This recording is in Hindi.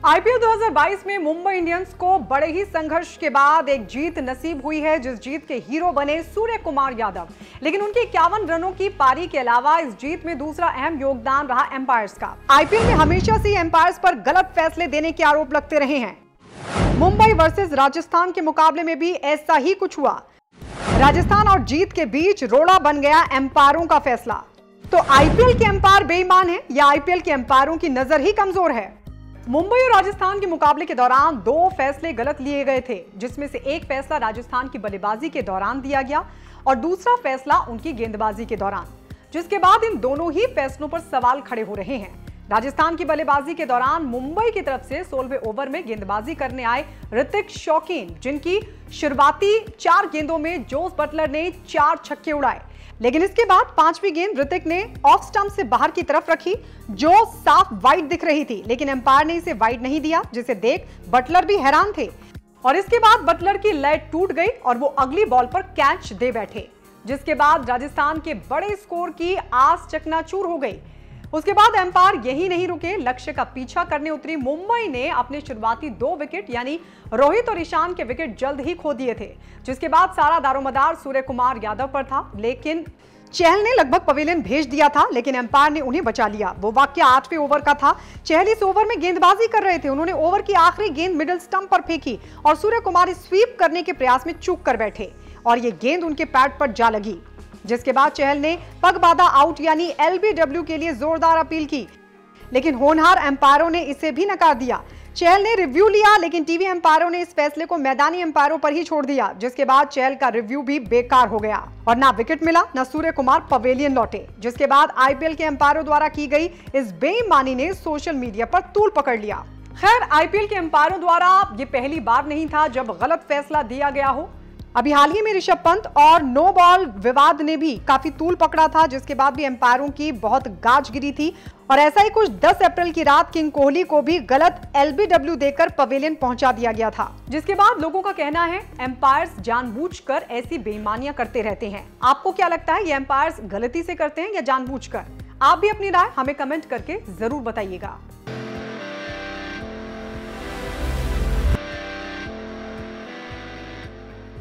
आईपीएल 2022 में मुंबई इंडियंस को बड़े ही संघर्ष के बाद एक जीत नसीब हुई है, जिस जीत के हीरो बने सूर्य कुमार यादव। लेकिन उनके 51 रनों की पारी के अलावा इस जीत में दूसरा अहम योगदान रहा एम्पायर्स का। आईपीएल में हमेशा से एम्पायर्स पर गलत फैसले देने के आरोप लगते रहे हैं। मुंबई वर्सेस राजस्थान के मुकाबले में भी ऐसा ही कुछ हुआ। राजस्थान और जीत के बीच रोड़ा बन गया एम्पायरों का फैसला। तो आईपीएल के एम्पायर बेईमान है या आईपीएल के एम्पायरों की नजर ही कमजोर है? मुंबई और राजस्थान के मुकाबले के दौरान दो फैसले गलत लिए गए थे, जिसमें से एक फैसला राजस्थान की बल्लेबाजी के दौरान दिया गया और दूसरा फैसला उनकी गेंदबाजी के दौरान, जिसके बाद इन दोनों ही फैसलों पर सवाल खड़े हो रहे हैं। राजस्थान की बल्लेबाजी के दौरान मुंबई की तरफ से 16वें ओवर में गेंदबाजी करने आए ऋतिक शौकीन, जिनकी शुरुआती 4 गेंदों में जोस बटलर ने 4 छक्के उड़ाए। लेकिन इसके बाद 5वीं गेंद ऋतिक ने ऑफ स्टंप से बाहर की तरफ रखी, जो साफ वाइड दिख रही थी, लेकिन एम्पायर ने इसे वाइड नहीं दिया, जिसे देख बटलर भी हैरान थे। और इसके बाद बटलर की लय टूट गई और वो अगली बॉल पर कैच दे बैठे, जिसके बाद राजस्थान के बड़े स्कोर की आस चकनाचूर हो गई। उसके बाद एम्पायर यही नहीं रुके, लक्ष्य का पीछा करने उतरी मुंबई ने अपने शुरुआती 2 विकेट यानी रोहित और ईशान के विकेट जल्द ही खो दिए थे, जिसके बाद सारा दारोमदार सूर्य कुमार यादव पर था। लेकिन चहल ने लगभग पवेलियन भेज दिया था, लेकिन एम्पायर ने उन्हें बचा लिया। वो वाकया 8वें ओवर का था। चहल इस ओवर में गेंदबाजी कर रहे थे। उन्होंने ओवर की आखिरी गेंद मिडिल स्टंप पर फेंकी और सूर्य कुमार स्वीप करने के प्रयास में चूक कर बैठे और ये गेंद उनके पैड पर जा लगी, जिसके बाद चहल ने पग बाधा आउट यानी एलबीडब्ल्यू के लिए जोरदार अपील की, लेकिन होनहार एम्पायरों ने इसे भी नकार दिया। चहल ने रिव्यू लिया, लेकिन टीवी एम्पायरों ने इस फैसले को मैदानी एम्पायरों पर ही छोड़ दिया, जिसके बाद चहल का रिव्यू भी बेकार हो गया और ना विकेट मिला, ना सूर्य कुमार पवेलियन लौटे। जिसके बाद आईपीएल के एम्पायरों द्वारा की गई इस बेईमानी ने सोशल मीडिया पर तूल पकड़ लिया। खैर, आईपीएल के एम्पायरों द्वारा ये पहली बार नहीं था जब गलत फैसला दिया गया हो। अभी हाल ही में ऋषभ पंत और नो बॉल विवाद ने भी काफी तूल पकड़ा था, जिसके बाद भी एम्पायरों की बहुत गाज गिरी थी और ऐसा ही कुछ 10 अप्रैल की रात किंग कोहली को भी गलत एलबीडब्ल्यू देकर पवेलियन पहुंचा दिया गया था, जिसके बाद लोगों का कहना है एम्पायर्स जानबूझकर ऐसी बेईमानियां करते रहते हैं। आपको क्या लगता है, ये एम्पायर्स गलती से करते हैं या जानबूझकर? आप भी अपनी राय हमें कमेंट करके जरूर बताइएगा।